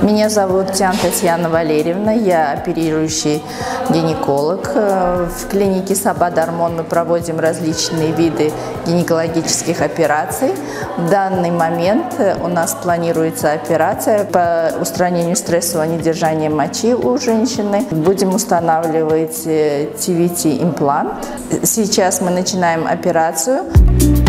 Меня зовут Татьяна Валерьевна, я оперирующий гинеколог. В клинике Саба-Дармон мы проводим различные виды гинекологических операций. В данный момент у нас планируется операция по устранению стрессового недержания мочи у женщины. Будем устанавливать TVT-имплант. Сейчас мы начинаем операцию.